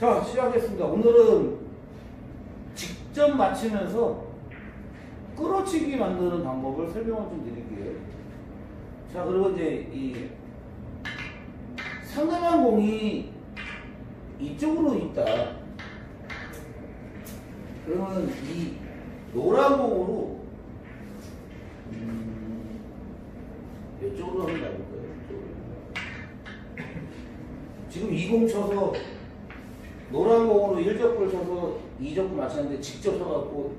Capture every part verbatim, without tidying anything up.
자, 시작하겠습니다. 오늘은 직접 맞추면서 끌어치기 만드는 방법을 설명을 좀 드릴게요. 자, 그리고 이제 이 상대방 공이 이쪽으로 있다. 그러면 이 노란 공으로 음, 이쪽으로 한번 가볼까요? 지금 이 공 쳐서 노란 공으로 일 적구를 쳐서 이 적구 맞췄는데 직접 쳐갖고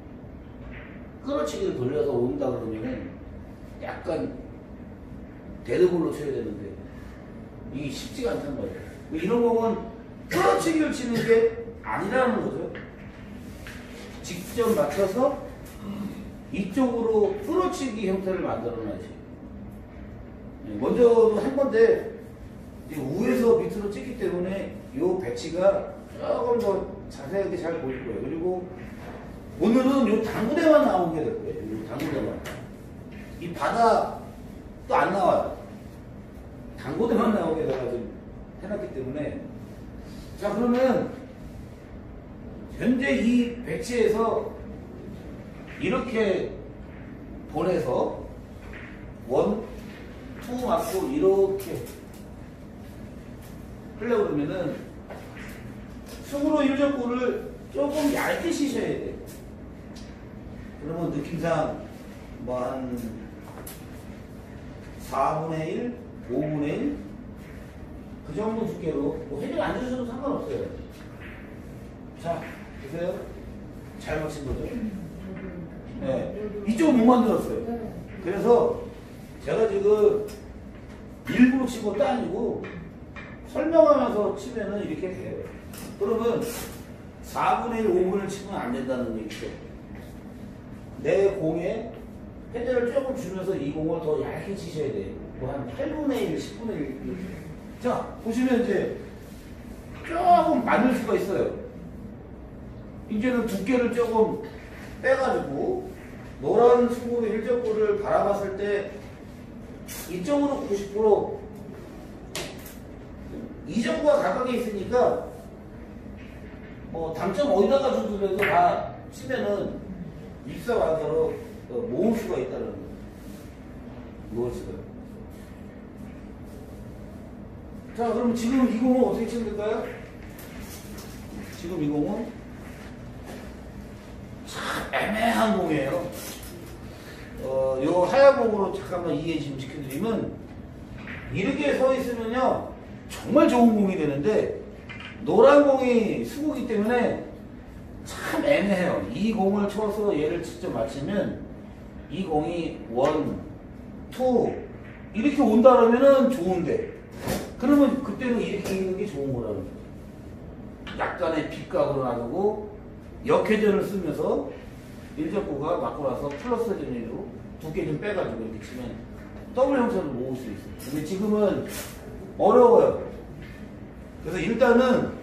끌어치기를 돌려서 온다 그러면은 약간 데드볼로 쳐야 되는데 이게 쉽지가 않단 말이에요. 이런 공은 끌어치기를 치는 게 아니라는 거죠. 직접 맞춰서 이쪽으로 끌어치기 형태를 만들어놔야지. 먼저 한 건데 우에서 밑으로 찍기 때문에 이 배치가 조금 더 자세하게 잘 보일 거예요. 그리고 오늘은 이 당구대만 나오게 될 거예요. 이 당구대만. 이 바다 또 안 나와요. 당구대만 나오게 내가 좀 해놨기 때문에. 자, 그러면 현재 이 배치에서 이렇게 보내서 원, 투 맞고 이렇게 하려고 그러면은 승으로 일 적구를 조금 얇게 치셔야 돼요. 그러면 느낌상 뭐 한 사분의 일, 오분의 일 그 정도 두께로 뭐 헤드를 안 주셔도 상관없어요. 자, 보세요. 잘 맞힌 거죠? 네. 이쪽은 못 만들었어요. 그래서 제가 지금 일부러 친 것도 아니고 설명하면서 치면은 이렇게 돼요. 그러면 사분의 일, 오분을 치면 안 된다는 얘기죠. 내 공에 헤드를 조금 주면서 이 공을 더 얇게 치셔야 돼요. 뭐 한 팔분의 일, 십분의 일. 자, 보시면 이제 조금 많을 수가 있어요. 이제는 두께를 조금 빼가지고 노란 승부의 일적구를 바라봤을 때 이쪽으로 구십 퍼센트 이적구가 가깝게 있으니까 뭐 당점 어디다가 주더라도 다 치면은 입사 완서로 모을 수가 있다는 거예요. 모을 수가. 자, 그럼 지금 이 공은 어떻게 치면 될까요? 지금 이 공은 참 애매한 공이에요. 어, 요 하얀 공으로 잠깐만 이해 좀 시켜드리면 이렇게 서 있으면요 정말 좋은 공이 되는데 노란 공이 수구기 때문에 참 애매해요. 이 공을 쳐서 얘를 직접 맞추면 이 공이 원, 투 이렇게 온다 그러면은 좋은데 그러면 그때는 이렇게 있는 게 좋은 거라는 거예요. 약간의 빗각으로 놔두고 역회전을 쓰면서 일적구가 맞고 나서 플러스 전위로 두께 좀 빼가지고 이렇게 치면 더블 형태로 모을 수 있어요. 근데 지금은 어려워요. 그래서 일단은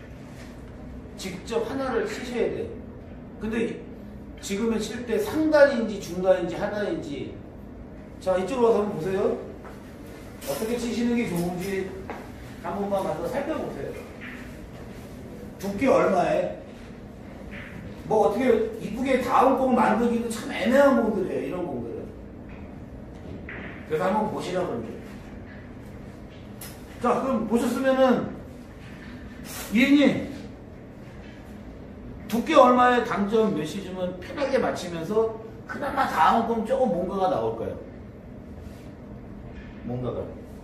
직접 하나를 치셔야 돼요. 근데 지금은 칠 때 상단인지 중단인지 하단인지 자, 이쪽으로 와서 한번 보세요. 어떻게 치시는 게 좋은지 한 번만 가서 살펴보세요. 두께 얼마에 뭐 어떻게 이쁘게 다음 공 만들기도 참 애매한 공들이에요. 이런 공들은. 그래서 한번 보시라고 그러죠. 자, 그럼 보셨으면은 이행님 두께 얼마에 당점 몇 시 주면 편하게 맞추면서 그나마 다음 공 조금 뭔가가 나올까요? 뭔가가.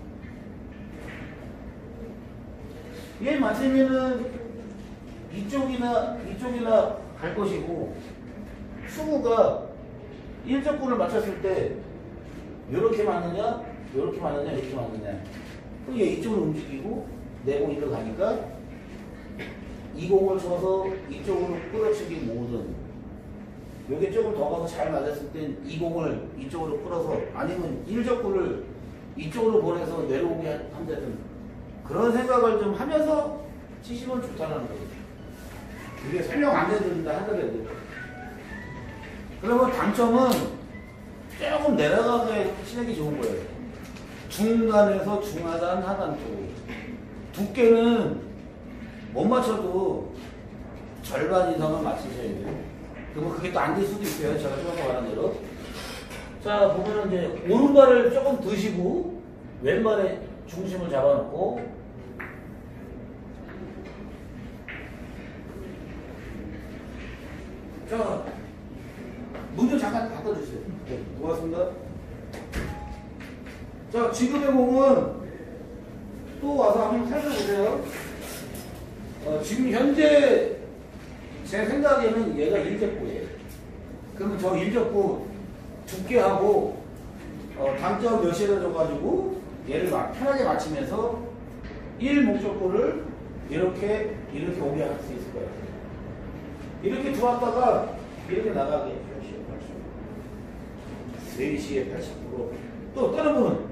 얘 맞으면은 이쪽이나 이쪽이나 갈 것이고 수구가 일적구를 맞췄을 때 요렇게 맞느냐 요렇게 맞느냐 이렇게 맞느냐 또 얘 이쪽으로 움직이고 내 공이 이리로 가니까 이 공을 쳐서 이쪽으로 끌어치기 모든 요게 조금 더 가서 잘 맞았을 땐 이 공을 이쪽으로 끌어서 아니면 일적구를 이쪽으로 보내서 내려오게 한다든 그런 생각을 좀 하면서 치시면 좋다는 거예요. 이게 설명 안 해드린다 하더라도 그러면 당점은 조금 내려가게 치는 게 좋은 거예요. 중간에서 중하단 하단 쪽 두께는 못 맞춰도 절반 이상은 맞추셔야 돼요. 그러면 그게 또 안 될 수도 있어요. 제가 좀 아까 말한 대로. 자, 보면은 이제 오른발을 조금 드시고 왼발에 중심을 잡아놓고 자, 문 좀 잠깐 바꿔주세요. 네, 고맙습니다. 자, 지금의 몸은 또 와서 한번 살펴보세요. 어, 지금 현재 제 생각에는 얘가 일적구예요. 그러면 저 일적구 두께하고 어, 당점 몇이라 줘가지고 얘를 막 편하게 맞추면서 일 목적구를 이렇게 이렇게 오게 할 수 있을 거예요. 이렇게 들어왔다가 이렇게 나가게 네 시에 팔십 퍼센트. 또 다른 분은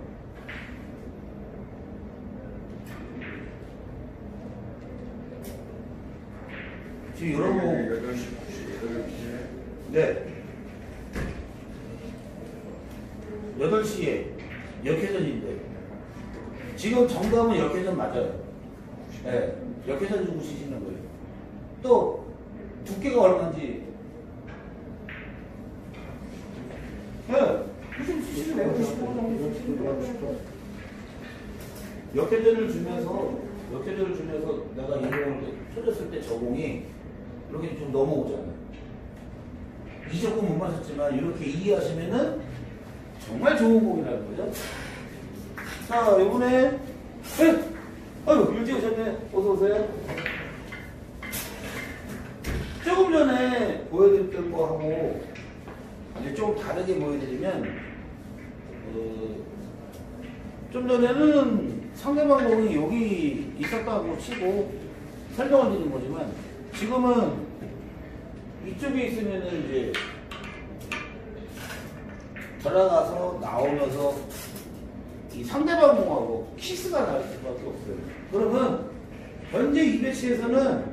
지금 이런 거 여덟 시, 구 시, 여덟 시. 네. 여덟 시에 역회전인데 지금 정답은 역회전 맞아요. 네. 역회전 주고 치시는 거예요. 또 두께가 얼마인지 네. 역회전을 주면서 역회전을 주면서 내가 이공을 쳐줬을 때 저공이 이렇게 좀 넘어오잖아요. 이 조금 못 맞았지만 이렇게 이해하시면은 정말 좋은 공이라는 거죠. 자, 이번에 에! 아유, 일찍 오셨네. 어서 오세요. 조금 전에 보여드렸던 거하고 이제 좀 다르게 보여드리면 어, 좀 전에는 상대방 공이 여기 있었다고 치고 설명을 드린 거지만 지금은 이쪽에 있으면은 이제 들어가서 나오면서 이 상대방 공하고 키스가 날 수밖에 없어요. 그러면 현재 이 배치에서는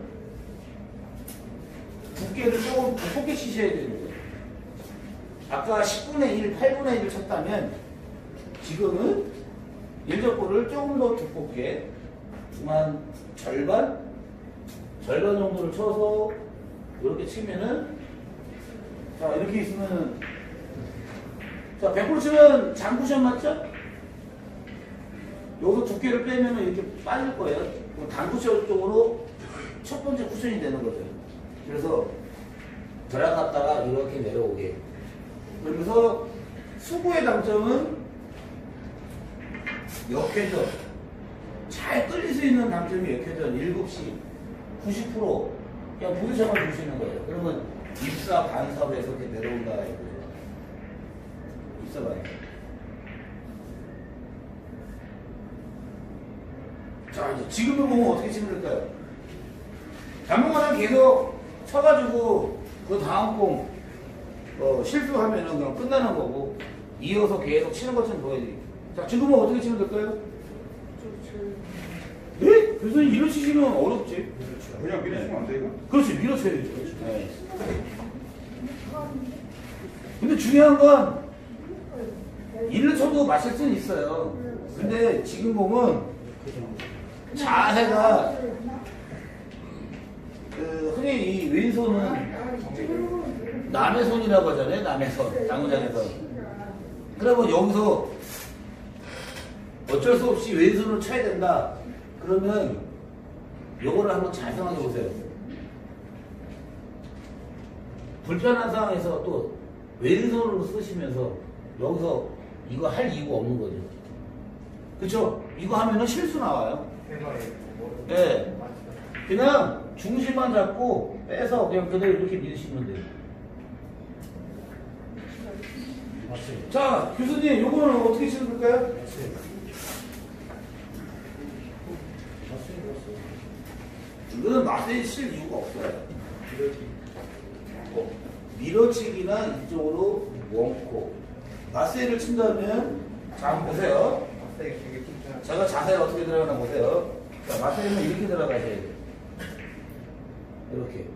두께를 조금 두껍게 치셔야 되는 거예요. 아까 십분의 일, 팔분의 일을 쳤다면 지금은 일적구를 조금 더 두껍게 한 절반? 절반 정도를 쳐서 이렇게 치면은 자 이렇게 있으면은 자 백 퍼센트 치면 장쿠션 맞죠? 여기서 두께를 빼면은 이렇게 빠질 거예요. 단쿠션 쪽으로 첫 번째 쿠션이 되는 거죠. 그래서 들어갔다가 이렇게 내려오게. 그러면서 수구의 장점은 역회전. 잘 끌릴 수 있는 장점이 역회전. 일곱 시 구십 퍼센트 그냥 포지션을 주시는 거예요. 그러면 입사 반사로 해서 이렇게 내려온다 이거죠. 입사 반사. 자, 이제 지금을 보면 어떻게 치면 될까요? 당분간은 계속 쳐가지고 그 다음 공 어, 실수하면은 그냥 끝나는 거고 이어서 계속 치는 것처럼 보여드릴게요. 자, 지금은 어떻게 치면 될까요? 네? 그래서 이런 치시면 어렵지. 그냥 밀어주면 안 돼, 이거? 그렇지, 밀어쳐야지. 네. 근데 중요한 건 일을 쳐도 마실 수는 있어요. 근데 지금 보면 자세가 그 흔히 이 왼손은 남의 손이라고 하잖아요. 남의 손, 당구장에서. 그러면 여기서 어쩔 수 없이 왼손으로 쳐야 된다. 그러면 요거를 한번 잘 생각해 보세요. 불편한 상황에서 또 왼손으로 쓰시면서 여기서 이거 할 이유가 없는 거죠. 그쵸? 이거 하면은 실수 나와요. 네. 그냥 중심만 잡고 빼서 그냥 그대로 이렇게 밀으시면 돼요. 맞습니다. 자, 교수님, 요거는 어떻게 치면 될까요? 맞습니다. 이거는 맛에 칠 이유가 없어요. 어, 밀어치기나 이쪽으로 원코. 마세를 친다면, 자, 한번 보세요. 제가 자세를 어떻게 들어가나 보세요. 자, 마세는 이렇게 들어가셔야 돼요. 이렇게.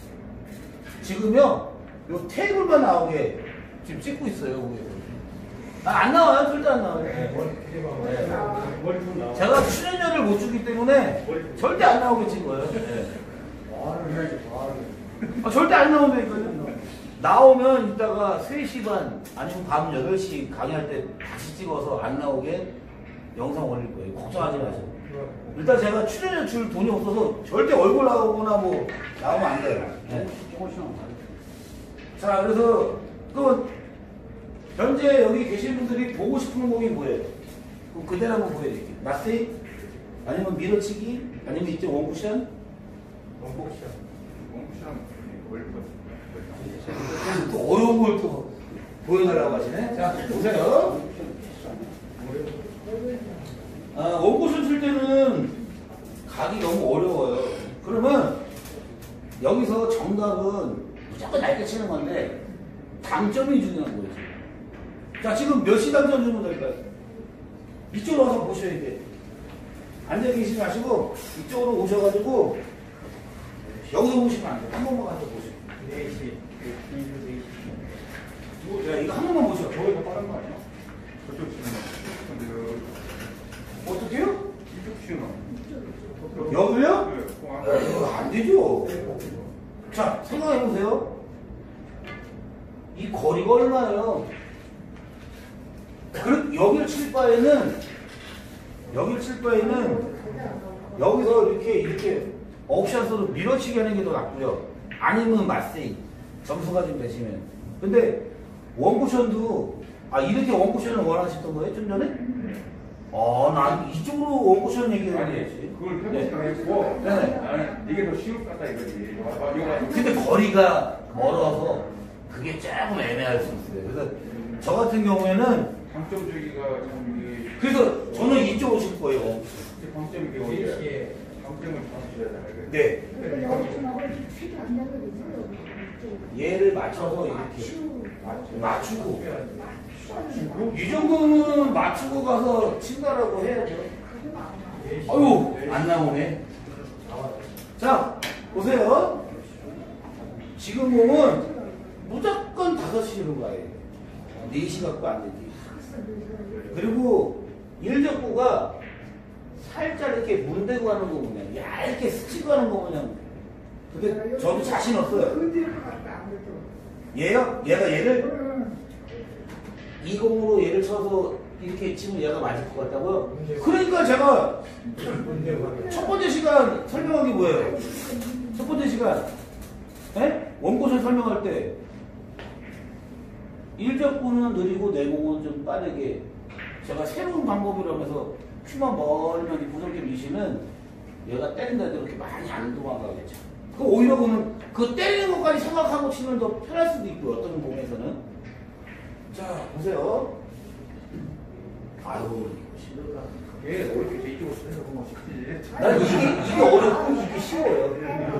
지금요, 요 테이블만 나오게 지금 찍고 있어요. 아, 안 나와요. 절대 안 나와요. 네. 제가 출연료를 못 주기 때문에 절대 안 나오겠지 거예요. 네. 아, 절대 안 나오면 나오면 이따가 세 시 반 아니면 밤 여덟 시 강의할 때 다시 찍어서 안 나오게 영상 올릴 거예요. 걱정하지 마세요. 일단 제가 출연료 줄 돈이 없어서 절대 얼굴 나오거나 뭐 나오면 안 돼요. 네? 자, 그래서 또 현재 여기 계신 분들이 보고 싶은 곡이 뭐예요? 그럼 그대로 한번 보여드릴게요. 마스테이? 아니면 밀어치기? 아니면 이제 원쿠션? 원복션. 원복션 올릴 것 또 어려운 걸 또 보여달라고 하시네. 자, 보세요. 아, 원쿠션 칠 때는 각이 너무 어려워요. 그러면 여기서 정답은 무조건 얇게 치는 건데 당점이 중요한 거지. 자, 지금 몇 시 당점 주면 될까요? 이쪽으로 와서 보셔야 돼. 앉아 계시지 마시고 이쪽으로 오셔가지고 여기서 보시면 안 돼. 한 번만 가서 보세요. 네 시. 야, 이거 한 번만 보세요. 저기가 빠른 거 아니야? 저쪽 치는 거. 어떻게요? 이쪽 치는 거. 여기요? 네. 어, 에이, 안 되죠. 자, 생각해보세요. 이 거리가 얼마예요? 그, 여기를 칠 바에는, 여기를 칠 바에는, 여기서 이렇게, 이렇게, 옵션으로 밀어치기 하는 게 더 낫고요. 아니면 마세이. 점수가 좀 되시면. 근데, 원쿠션도, 아, 이렇게 원쿠션을 원하셨던 거예요? 좀 전에? 아, 난 이쪽으로 원쿠션 얘기했는데. 그걸 해보지 말고 네. 나는 이게 더 쉬울 것 같다 이거지. 와, 이거 근데 거리가 멀어서 그게 조금 애매할 수 있어요. 그래서 저 같은 경우에는 방점 주기가 참 이게 그래서 저는 이쪽으로 칠 거예요. 방점 이게 어디야? 방점을 잡으셔야 돼. 네. 얘를 맞춰서 이렇게 맞추고 이 정도는 맞추고 가서 친다라고 해야죠. 아유, 안 나오네. 자, 보세요. 지금 공은 무조건 다섯 시로 가야 돼. 네 시 갖고 안 되지. 그리고 일적구가 살짝 이렇게 문대고 가는 거 그냥 얇게 스치고 가는 거 그냥. 근데 저도 자신 없어요. 얘요? 얘가 얘를 이 공으로 얘를 쳐서 이렇게 치면 얘가 맞을 것 같다고요? 그러니까 제가 첫 번째 시간 설명한 게 뭐예요? 첫 번째 시간 네? 원고선 설명할 때 일적구는 느리고 내공은 좀 빠르게 제가 새로운 방법이라면서 큐만 멀면 부정게 미시면 얘가 때린다 해도 이렇게 많이 안 도망가겠죠. 그 오히려 그는 그 때리는 것까지 생각하고 치면 더 편할 수도 있고 어떤 공에서는. 자, 보세요. 아유, 힘들다. 얘 어렵게 제 이쪽으로 쳐서 보면 쉽지. 난 이게, 이게 어렵고 이게 쉬워요.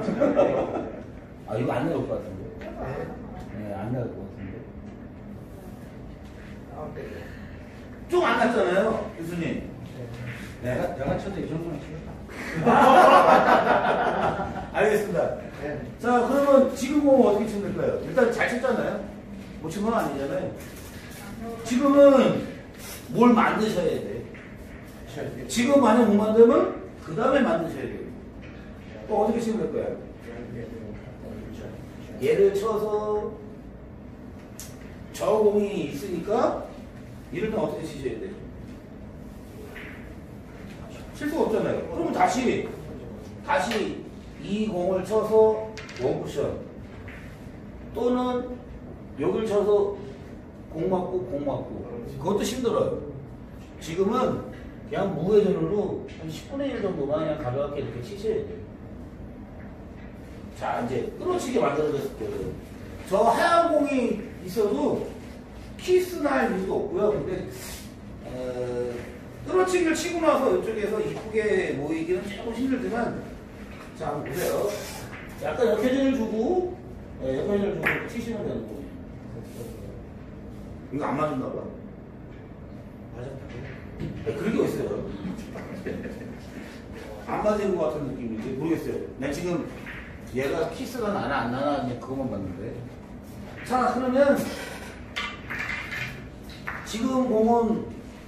아, 이거 안 나올 것 같은데. 네, 안 나올 것 같은데. 좀 안 났잖아요, 교수님. 네. 내가, 내가 쳐도 이 정도는 치겠다. 알겠습니다. 자, 그러면 지금 공은 어떻게 치면 될까요? 일단 잘 쳤잖아요? 못 친 건 아니잖아요. 지금은 뭘 만드셔야 돼. 지금 만약 못 만들면 그 다음에 만드셔야 돼요. 또 어떻게 치면 될까요? 얘를 쳐서 저 공이 있으니까 이럴 땐 어떻게 치셔야 돼요? 칠 수가 없잖아요. 그러면 다시 다시 이 공을 쳐서 원쿠션 또는 여기를 쳐서 공 맞고 공 맞고 그것도 힘들어요. 지금은 그냥 무회전으로 한 십분의 일 정도만 그냥 가볍게 이렇게 치셔야 돼요. 자, 이제 끊어치게 만들어졌을 거예요. 저 하얀 공이 있어도 키스나 할 이유도 없고요. 근데 어, 끊어치기를 치고 나서 이쪽에서 이쁘게 모이기는 조금 힘들지만 자, 한번 보세요. 약간 역회전을 주고 네, 역회전을 주고 치시면 되는 거예요. 이거 안 맞았나 봐. 맞았다. 네, 그런 게 있어요. 안 맞은 것 같은 느낌인지 모르겠어요. 난 지금 얘가 키스가 나나 안 나나 그냥 그것만 봤는데. 자, 그러면 지금 공은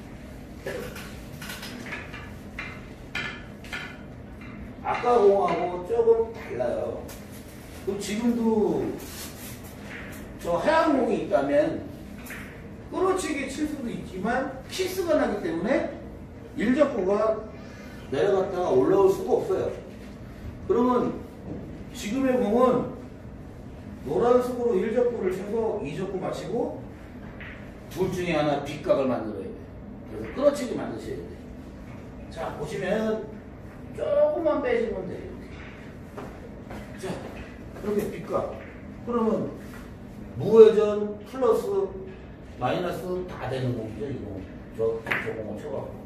아까 공하고 조금 달라요. 그럼 지금도 저 하얀 공이 있다면 끌어치기 칠 수도 있지만 키스가 나기 때문에 일적구가 내려갔다가 올라올 수가 없어요. 그러면 지금의 공은 노란색으로 일적구를 쳐서 이적구 맞히고 둘 중에 하나 빗각을 만들어야 돼요. 그래서 끌어치기 만드셔야 돼요. 자, 보시면 조금만 빼시면 돼요. 이렇게. 자, 이렇게 빗각. 그러면 무회전 플러스 마이너스 다 되는 공이죠. 이 공. 저, 저 공을 쳐갖고.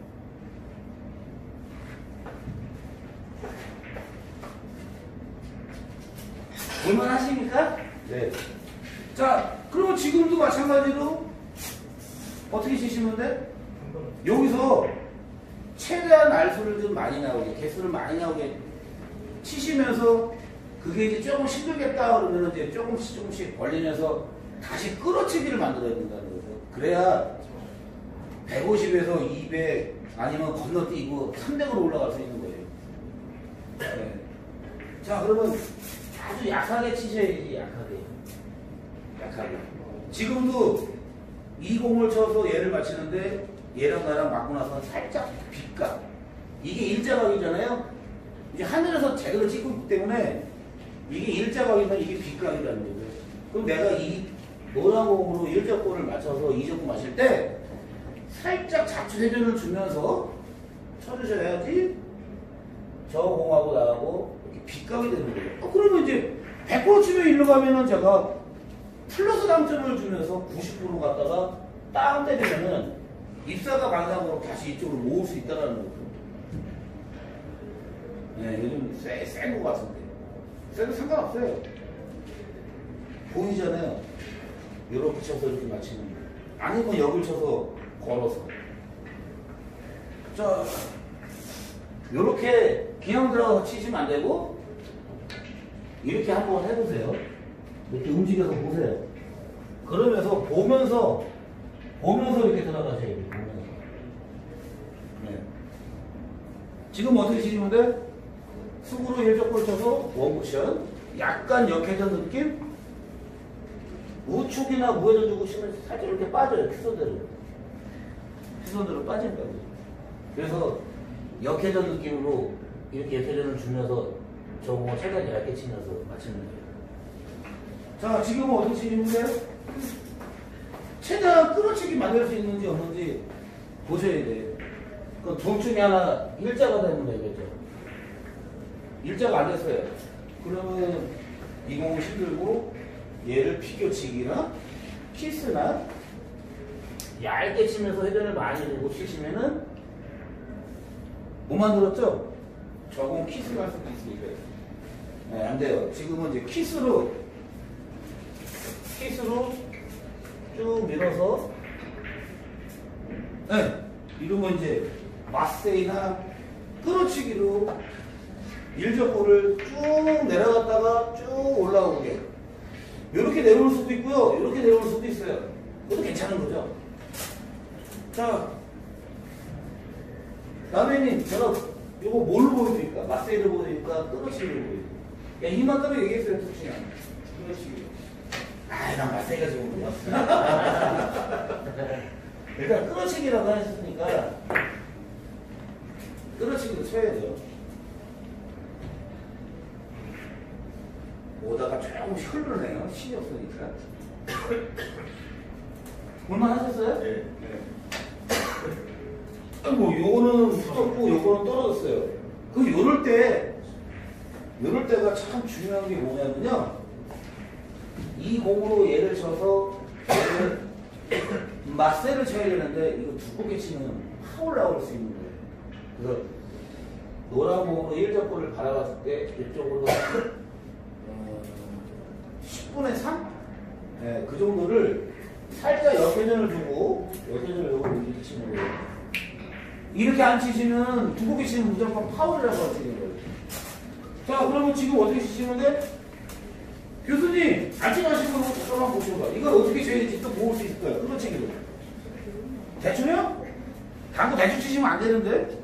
볼만하십니까? 네. 자, 그러면 지금도 마찬가지로 어떻게 치시면 돼? 여기서 최대한 알수를 좀 많이 나오게, 개수를 많이 나오게 치시면서 그게 이제 조금 힘들겠다 그러면 이제 조금씩 조금씩 벌리면서 다시 끌어치기를 만들어야 된다는 거죠. 그래야 백오십에서 이백 아니면 건너뛰고 삼백으로 올라갈 수 있는 거예요. 네. 자, 그러면 아주 약하게 치셔야지, 약하게. 약하게. 지금도 이 공을 쳐서 얘를 맞히는데 얘랑 나랑 맞고 나서 살짝 빗각. 이게 일자각이잖아요. 이제 하늘에서 제대로 찍고 있기 때문에 이게 일자각이면 이게 빗각이라는 거죠. 그럼 내가 이 노란 공으로 일적구를 맞춰서 이적구 맞힐 때 살짝 좌측 회전을 주면서 쳐주셔야지 저 공하고 나하고 이렇게 빗각이 되는 거예요. 어, 그러면 이제 백 퍼센트 치면 일로 가면은 제가 플러스 당점을 주면서 구십 퍼센트 갔다가 다운 때리면은 입사가 방향으로 다시 이쪽으로 모을 수 있다는 거죠. 네, 요즘 쎄, 센 거 같은데. 쎄도 상관없어요. 보이잖아요. 이렇게 쳐서 이렇게 맞히는 거. 아니면 여길 쳐서 걸어서. 자, 요렇게 그냥 들어가서 치시면 안 되고, 이렇게 한번 해보세요. 이렇게 움직여서 보세요. 그러면서 보면서, 보면서 이렇게 들어가셔야 돼요. 보면서. 네. 지금 어떻게 치시면 돼? 수구로 일적골 쳐서 원쿠션, 약간 역회전 느낌? 우측이나 무회전 주고 치면 살짝 이렇게 빠져요. 큐선대로. 큐선대로 빠진다. 그래서 역회전 느낌으로 이렇게 역회전을 주면서 저거 최대한 얇게 치면서 맞추는 거예요. 자, 지금은 어떻게 치시면 돼요? 최대한 끌어치기 만들 수 있는지 없는지 보셔야 돼요. 그 둘 중에 하나 일자가 되면 되겠죠. 일자가 안 됐어요. 그러면 이 공을 힘들고 얘를 피겨치기나 키스나 얇게 치면서 회전을 많이 들고 치시면은 못 만들었죠? 저공 키스를 할 수도 있으니까. 네, 안 돼요. 지금은 이제 키스로 키스로 쭉 밀어서 네, 이러면 이제 마세이나 끌어치기로 일적골을 쭉 내려갔다가 쭉 올라오게 이렇게 내려올 수도 있고요, 이렇게 내려올 수도 있어요. 그것도 괜찮은 거죠. 자, 라면님, 제가 이거 뭘로 보여드릴까? 마세이를 보여드릴까? 끌어치기를 보여드릴까? 야, 이만 따로 얘기했어요, 특징이. 끌어치기. 아, 난 마세이가 좋은데요. 일단 끌어치기라고 하셨으니까 끌어치기도 쳐야 돼요. 오다가 조금씩 흐르네요. 신이 없으니까. 볼만 하셨어요? 네. 네. 뭐, 요거는 붙었고, 요거는 떨어졌어요. 그, 요럴 때, 요럴 때가 참 중요한 게 뭐냐면요. 이 공으로 얘를 쳐서, 얘를, 맞세를 쳐야 되는데, 이거 두껍게 치면 확 올라올 수 있는 거예요. 그래서, 노란 공으로 일적골을 바라봤을 때, 이쪽으로, 십분의 삼? 네, 그 정도를 살짝 역회전을 두고 역회전을 두고 이렇게 치는 거예요. 이렇게 안 치시면 두껍게 치면 무조건 파울이라고 하시는 거예요. 자, 그러면 지금 어떻게 치시면 돼? 교수님, 안 치마시고 잠깐만 보셔봐. 이걸 어떻게 쳐야지 또 모을 수 있을까요? 끌어치기로. 대충요? 당구 대충 치시면 안 되는데?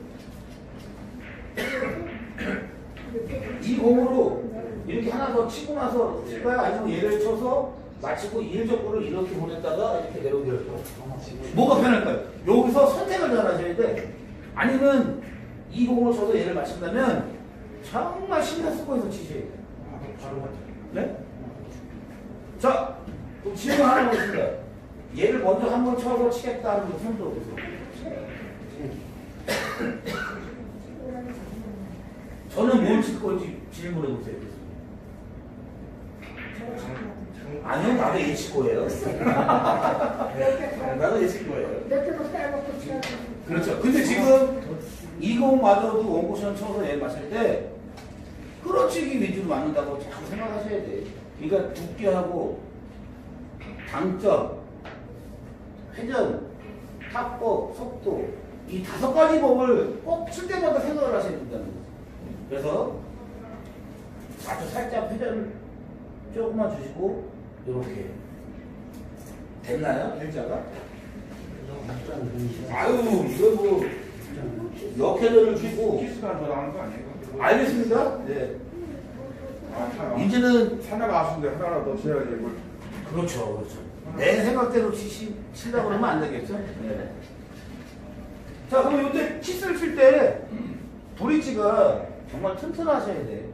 이 공으로 이렇게 하나 더 치고 나서 칠까요? 아니면 얘를 쳐서 마치고 일적구를 이렇게 보냈다가 이렇게 내려오기를 해요. 뭐가 편할까요? 여기서 선택을 잘 하셔야 돼. 아니면 이 공을 쳐서 얘를 맞춘다면 정말 신경 쓰고 해서 치셔야 돼요. 네? 자, 그럼 질문 하나 보겠습니다. 얘를 먼저 한번 쳐서 치겠다는 거 손 들어보세요. 저는 뭘 칠 건지 질문해 보세요. 아니요, 나도 얘 칠 거예요. 나도 얘 칠 거예요. 그렇죠. 근데 지금 이 공마저도 원쿠션 쳐서 얘 맞을 때 끌어치기 위주로 맞는다고 자꾸 생각하셔야 돼. 그러니까 두께하고 당점, 회전, 탑법, 속도 이 다섯 가지 법을 꼭 칠 때마다 생각을 하셔야 된다는 거죠. 그래서 아주 살짝 회전 조금만 주시고 이렇게 됐나요? 일자가? 아유 이거 뭐 역회전을 주고 키스가 더 나은 거 아니에요? 알겠습니다. 네. 아, 이제는 하나가 아쉬운데 하나 더 쳐야지 뭘. 그렇죠, 그렇죠. 내 생각대로 치시, 치려고 그러면 안 되겠죠? 네. 자, 그럼 이때 키스를 칠 때 브릿지가 정말 튼튼하셔야 돼.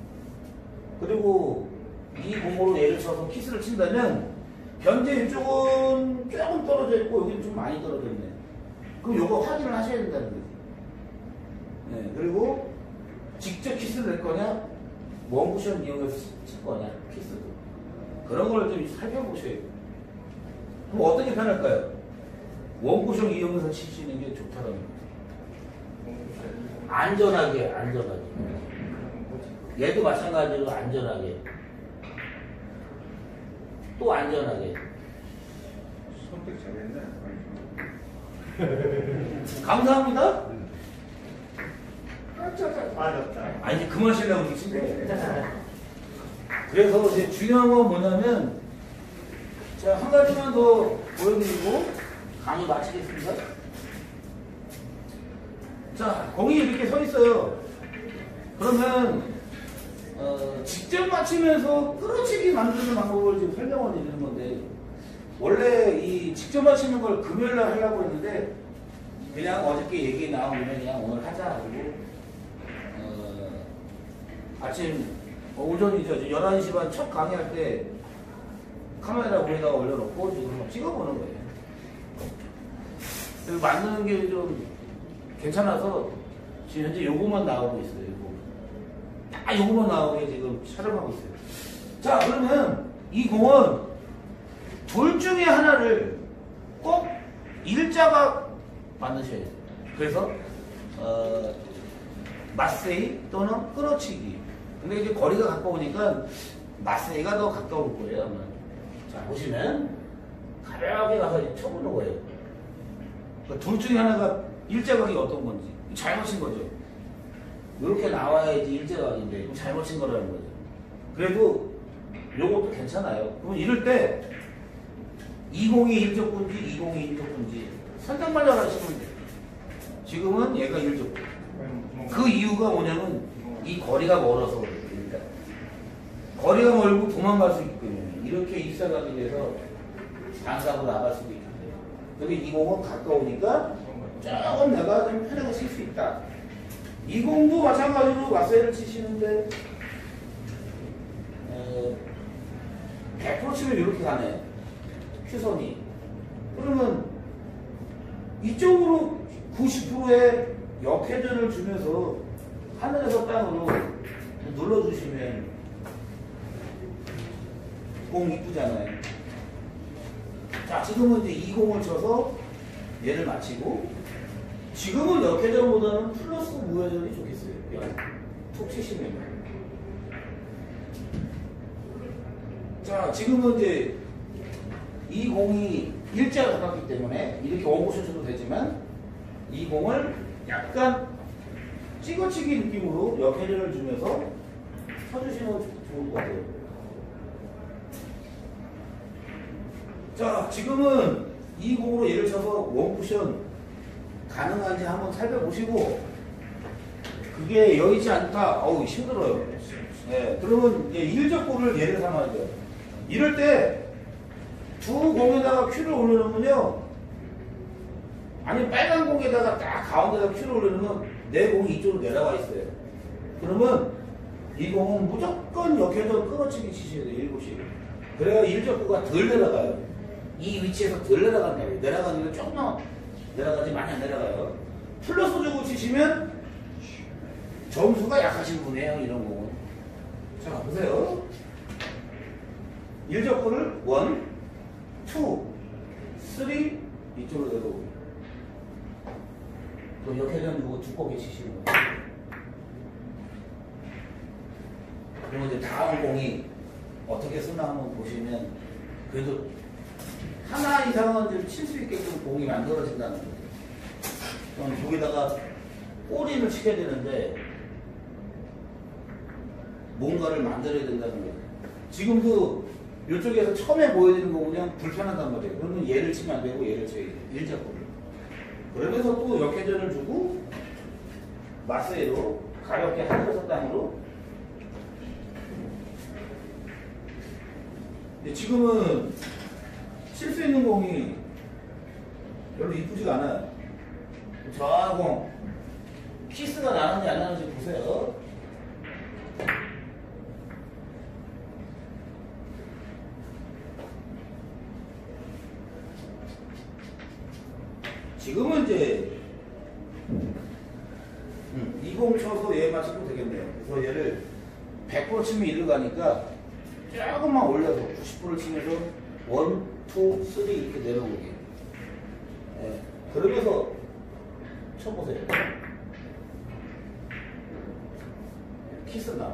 그리고 이 공으로 얘를 쳐서 키스를 친다면 현재 이쪽은 조금 떨어져 있고 여기는 좀 많이 떨어져 있네. 그럼 요거 확인을 하셔야 된다는 거지. 네, 그리고 직접 키스를 낼 거냐, 원쿠션 이용해서 칠 거냐, 키스도. 그런 걸 좀 살펴보셔야 돼요. 그럼 어떻게 편할까요? 원쿠션 이용해서 치시는 게 좋다는 거예요. 안전하게, 안전하게. 얘도 마찬가지로 안전하게. 또 안전하게. 선택 잘했네. 감사합니다. 맞았다. 아, 이제 그만 쉬려고 그러친 거예요. 그래서 이제 중요한 건 뭐냐면, 자, 한 가지만 더 보여드리고, 강의 마치겠습니다. 자, 공이 이렇게 서 있어요. 그러면, 어, 직접 맞추면서 끌어치기 만드는 방법을 지금 설명을 드리는 건데, 원래 이 직접 맞추는 걸 금요일날 하려고 했는데, 그냥 어저께 얘기 나오면 그냥 오늘 하자 하고, 어, 아침, 어, 오전이죠. 열한 시 반 첫 강의할 때 카메라 위에다가 올려놓고 지금 한번 찍어보는 거예요. 그리고 만드는 게 좀 괜찮아서 지금 현재 요거만 나오고 있어요. 요거. 딱 요거만 나오게 지금 촬영하고 있어요. 자, 그러면 이 공은 둘 중에 하나를 꼭 일자가 만드셔야 돼요. 그래서 어, 마세이 또는 끌어치기. 근데 이제 거리가 가까우니까 마세이가 더 가까울 거예요. 아마. 자, 보시면 가볍게 가서 이제 쳐보는 거예요. 그러니까 둘 중에 하나가 일자각이 어떤 건지 잘못 친 거죠. 이렇게 나와야지 일자각인데 그럼 잘못 친 거라는 거죠. 그래도 요것도 괜찮아요. 그럼 이럴 때 이십이 일적군지 이십이 일적군지 선택만 잘 하시면 돼요. 지금은 얘가 일적군. 그 이유가 뭐냐면 이 거리가 멀어서 그러니까 거리가 멀고 도망갈 수 있기 때문에 이렇게 일사각이 돼서 반사로 나갈 수도 있기 때문에 근데 이십은 가까우니까 조금 내가 좀 편하게 칠 수 있다. 이십도 마찬가지로 마세이를 치시는데 어, 백 퍼센트 치면 이렇게 가네. 큐선이. 그러면 이쪽으로 구십 퍼센트의 역회전을 주면서 하늘에서 땅으로 눌러주시면 공 이쁘잖아요. 자, 지금은 이제 이십을 쳐서 얘를 맞히고 지금은 역회전보다는 플러스 무회전이 좋겠어요. 툭 치시면. 자, 지금은 이제 이 공이 일자가 가깝기 때문에 이렇게 원쿠션 쳐도 되지만 이 공을 약간 찍어치기 느낌으로 역회전을 주면서 쳐주시면 좋을 것 같아요. 자, 지금은 이 공으로 예를 쳐서 원쿠션 가능한지 한번 살펴보시고 그게 여의치 않다. 어우 힘들어요. 네, 그러면 이제 일적골을 예를 삼아야죠. 이럴 때 두 공에다가 큐를 올려놓으면요. 아니 빨간 공에다가 딱 가운데다가 큐를 올려놓으면 내 공이 이쪽으로 내려와 있어요. 그러면 이 공은 무조건 역회전 끊어치기 치셔야 돼요. 일곱 시. 그래야 일적구가 덜 내려가요. 이 위치에서 덜 내려간다. 내려가는 게 조금만 내려가지 많이 안 내려가요. 플러스 주고 치시면 점수가 약하신 분이에요. 이런 공은. 자 보세요. 일적구를 원, 투, 쓰리 이쪽으로 내려오고 또 역회전 주고 두껍게 치시는 거예요. 그리고 이제 다음 공이 어떻게 쓰나 한번 보시면 그래도 하나 이상은 좀 칠 수 있게끔 공이 만들어진다는 거예요. 그럼 여기다가 꼬리를 치게 되는데 뭔가를 만들어야 된다는 거예요. 지금도 이쪽에서 처음에 보여지는 거 그냥 불편하단 말이에요. 그러면 얘를 치면 안 되고 얘를 쳐야 돼요. 일자골을. 그러면서 또 역회전을 주고 마세로 가볍게 하늘에서 땅으로. 근데 지금은 칠 수 있는 공이 별로 이쁘지가 않아요. 저 공 키스가 나는지 안 나는지 보세요. 지금은 이제 음, 이 공 쳐서 얘 맞추면 되겠네요. 그래서 얘를 백 퍼센트 치면 이리로 가니까 조금만 올려서 구십 퍼센트 치면서 일, 이, 삼 이렇게 내려오게. 네. 그러면서 쳐보세요. 키스 나.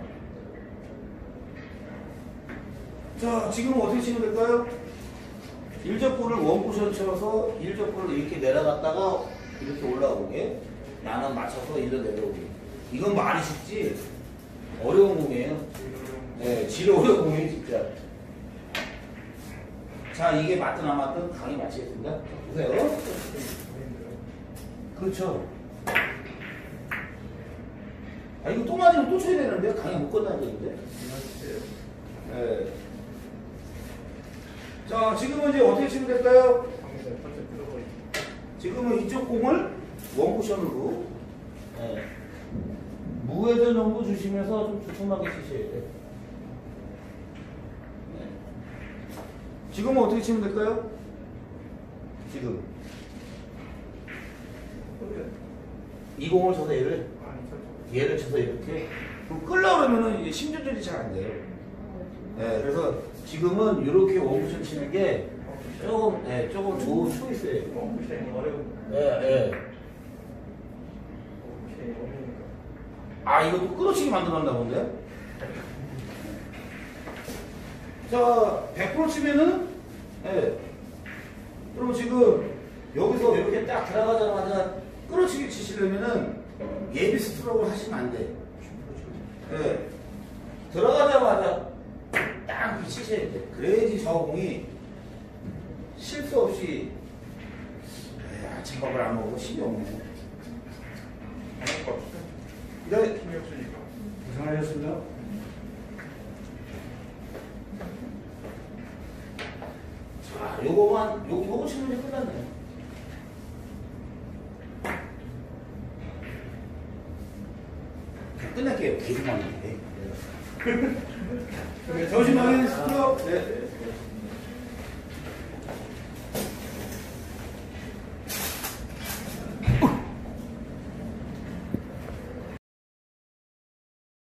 자, 지금 어떻게 치면 될까요? 일적골을 원쿠션 쳐서 일적골을 이렇게 내려갔다가 이렇게 올라오게. 나는 맞춰서 일로 내려오게. 이건 말이 쉽지 어려운 공이에요. 네, 지려 어려운 공이에요 진짜. 자, 이게 맞든 안 맞든 강의 마치겠습니다. 보세요. 그렇죠. 아, 이거 또 맞으면 또 쳐야 되는데 강의 못 끝나야 되는데. 네. 자, 지금은 이제 어떻게 치면 될까요? 지금은 이쪽 공을 원쿠션으로 네. 무회전 정도 주시면서 좀 두툼하게 치셔야 돼요. 네. 지금은 어떻게 치면 될까요? 지금 이 공을 쳐서 얘를 얘를 쳐서 이렇게 그럼 끌려고 그러면은 이게 심조절이 잘 안 돼요. 네, 그래서 지금은 이렇게 원쿠션 치는 게 조금 네, 조금 좋은 초이스예요. 네, 네. 아, 이것도 끌어치기 만들었나 본데? 자, 백 퍼센트 치면은, 예. 그럼 지금 여기서 이렇게 딱 들어가자마자 끌어치기 치시려면은 예비 스트로크를 하시면 안 돼. 예. 들어가자마자 딱 비치셔야 돼. 그래야지 저 공이 실수 없이, 에 아침밥을 안 먹고 힘이 없네. 네. 힘이 없으니까. 고생하셨습니다. 자, 요거만, 요, 요거 치면 이제 끝났네요. 그냥 끝낼게요. 계속만. 네. 점심 많이 드십시오. 네.